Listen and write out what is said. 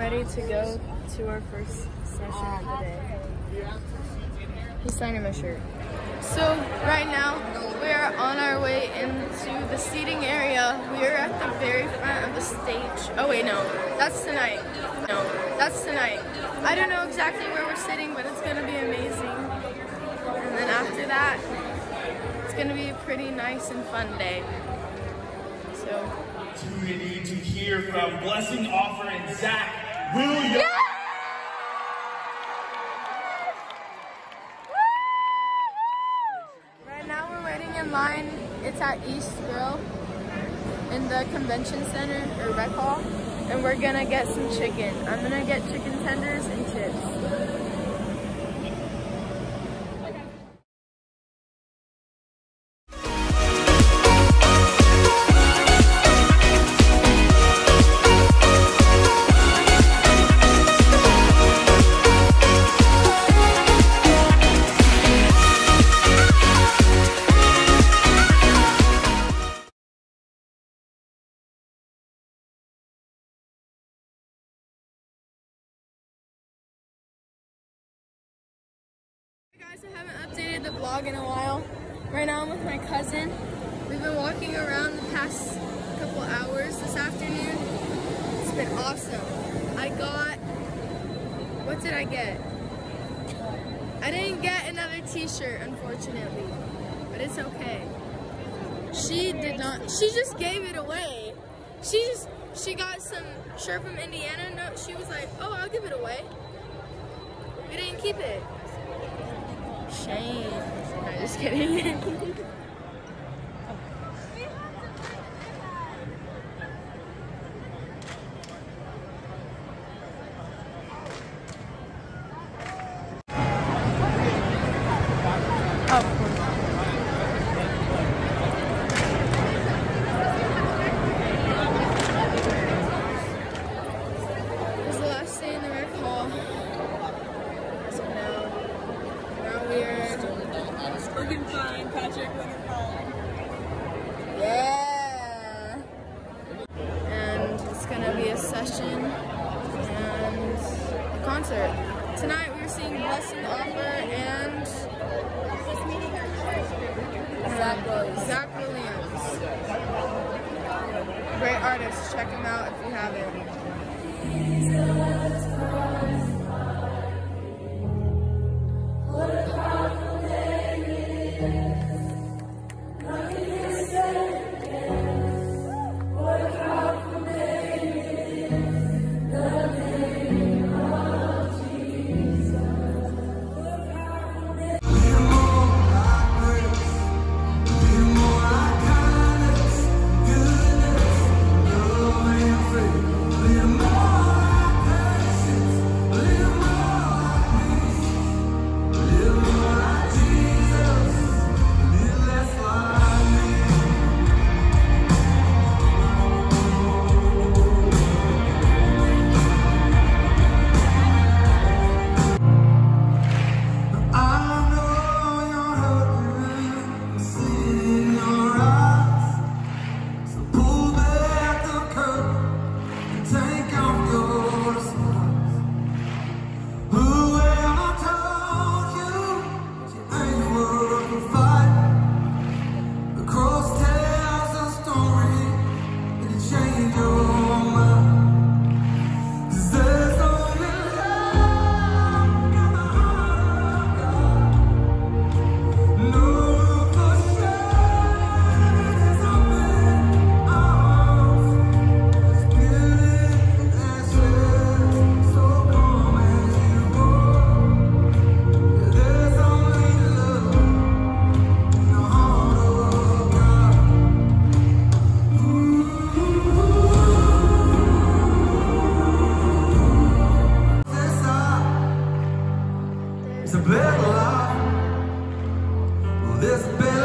ready to go to our first session of the day. He's signing my shirt. So right now we are on our way into the seating area. We are at the very front of the stage. Oh wait, no, that's tonight. No, that's tonight. I don't know exactly where we're sitting, but it's gonna be amazing. And then after that, it's gonna be a pretty nice and fun day. So. Opportunity to hear from Blessing Offer and Zach Williams. Yeah! Right now we're waiting in line. It's at East Grill in the convention center or rec hall, and we're gonna get some chicken. I'm gonna get chicken tenders and chips. Guys, I haven't updated the vlog in a while. Right now I'm with my cousin. We've been walking around the past couple hours this afternoon. It's been awesome. I got, what did I get? I didn't get another t-shirt, unfortunately, but it's okay. She did not, she just gave it away. She got some shirt from Indiana. No, she was like, oh, I'll give it away. We didn't keep it. Shame. No, just kidding. Yeah. And it's gonna be a session and a concert. Tonight we're seeing Blessing Offer and Zach Williams. Great artist. Check him out if you haven't. It's a better life. Well, this better